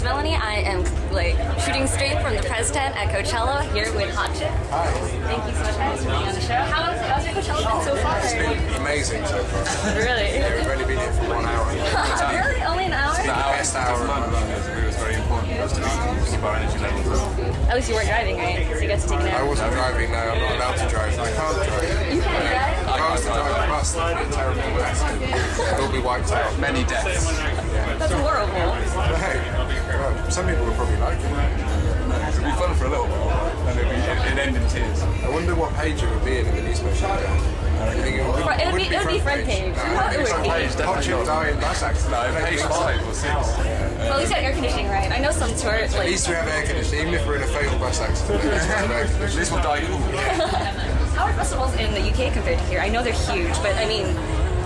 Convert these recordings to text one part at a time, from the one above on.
Melanie. I am like shooting straight from the press tent at Coachella here with Hot Chip. Hi. Thank you so much guys for being on the show. How's your Coachella been so far? It's been amazing so far. Really? Yeah, we've only been here for 1 hour. Really? Only an hour? The best hour of my life. It was very important for us to keep our energy levels up. At least you weren't driving, right? So you got to take a nap. I wasn't driving, no, I'm not allowed to drive. I can't drive. You can't drive? If I was to drive a bus, that'd be a terrible accident. It'll be wiped out. Many deaths. Yeah. That's horrible. Hey, well, some people would probably like it. It'd be fun for a little while, and it'd end in tears. I wonder what page it would be in the newspaper. You think it would be front page. It would be. Hot Chip died in bus accident. No, page 5 or 6. Well, at least you had air conditioning, right? I know some tour At like. least we have air conditioning, even if we're in a fatal bus accident. At least we have air conditioning. This will die cool. How are festivals in the UK compared to here? I know they're huge, but I mean.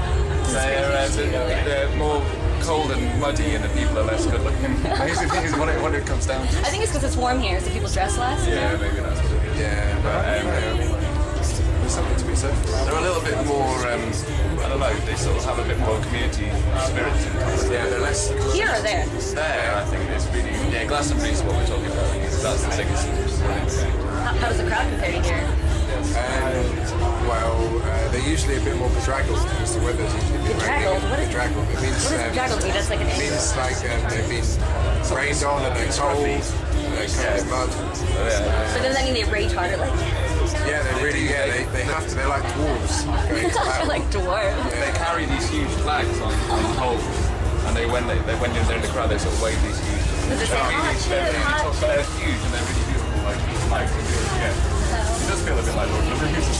They're more cold and muddy, and the people are less good looking. Is what it comes down to. I think it's because it's warm here, so people dress less. Yeah, maybe that's what it is. Yeah, but there's something to be said for that. They're a little bit more, I don't know, they sort of have a bit more community spirit. Yeah, they're less. Here or there? There, I think it's really, Glastonbury is what we're talking about, because that's the biggest. How does the crowd compare to here? They're usually a bit more bedraggled because the weather's usually a bit Bedraggled? rainy. What is Bedraggled? It means, What does bedraggled mean? That's like an it means like they've been rained on and they're cold, they're covered in mud. So does that mean they rage harder? Like, Yeah, they really, they have to, they're like dwarves going to battle. like dwarves. They carry these huge flags on poles, and when they're in the crowd, they sort of wave these huge. Does it say hot shit, hot shit? They're huge and they're really beautiful, like flags. It does feel a bit like Lord of the Rings.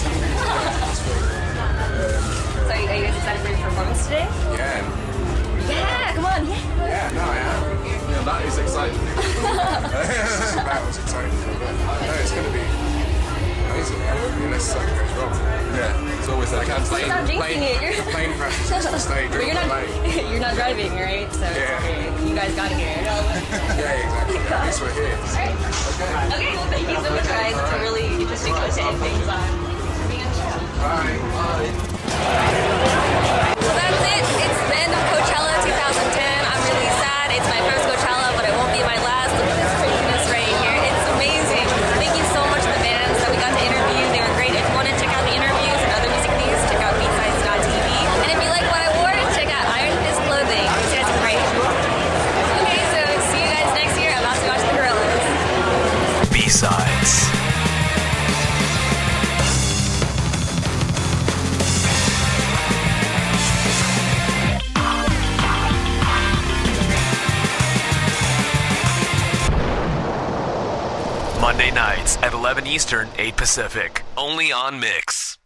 So are you guys excited for your performance today? Yeah. Yeah, come on, yeah. Yeah, no, I am. Yeah, that is exciting. This is about what's exciting for a bit. No, it's going to be amazing, unless something goes wrong. Yeah, it's always that chance. Well, you're not jinxing it. The plane crashes into the stage. But you're not driving, right? So it's okay. You guys got here. Yeah, exactly. At least we're here. Okay, well thank you so much guys. It's a really interesting way to end things on. Being on the show. Bye. So that's it. It's the end of Coachella 2010. I'm really sad. It's my first Coachella, but it won't be my last. Look at this craziness right here. It's amazing. Thank you so much to the bands that we got to interview. They were great. If you want to check out the interviews and other music news, check out beatsides.tv. And if you like what I wore, check out Iron Fist Clothing. These guys are great. Okay, so see you guys next year. I'm about to watch the Gorillas. B-Sides. Monday nights at 11 Eastern, 8 Pacific. Only on MYX.